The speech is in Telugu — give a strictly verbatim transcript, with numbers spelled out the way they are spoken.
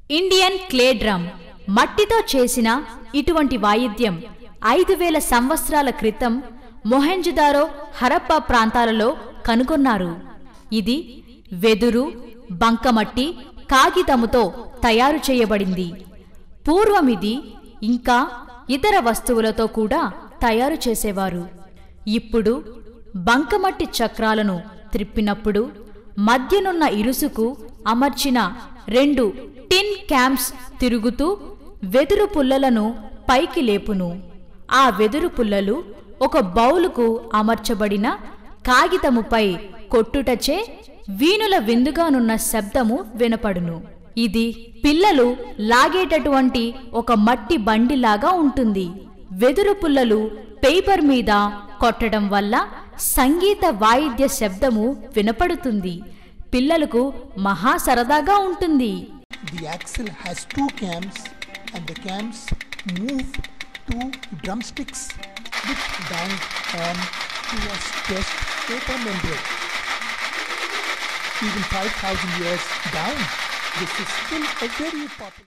ఇండియన్ క్లే డ్రమ్ మట్టితో చేసిన ఇటువంటి వాయిద్యం ఐదు వేల సంవత్సరాల క్రితం మొహెంజోదారో హరప్ప ప్రాంతాలలో కనుగొన్నారు. ఇది వెదురు, బంకమట్టి, కాగితముతో తయారు చేయబడింది. పూర్వమిది ఇంకా ఇతర వస్తువులతో కూడా తయారు చేసేవారు. ఇప్పుడు బంకమట్టి చక్రాలను త్రిప్పినప్పుడు మధ్యనున్న ఇరుసుకు అమర్చిన రెండు టిన్ క్యాంప్స్ తిరుగుతూ వెదురు పుల్లలను పైకి లేపును. ఆ వెదురు పుల్లలు ఒక బౌలుకు అమర్చబడిన కాగితముపై కొట్టుటచే వీణుల విందుగానున్న శబ్దము వినపడును. ఇది పిల్లలు లాగేటటువంటి ఒక మట్టి బండిలాగా ఉంటుంది. వెదురు పుల్లలు పేపర్ మీద కొట్టడం వల్ల సంగీత వాయిద్య శబ్దము వినపడుతుంది. పిల్లలకు మహా సరదాగా ఉంటుంది. The axle has two cams and the cams move two drumsticks which bang on to a stressed paper membrane. Even five thousand years down, this is still a very popular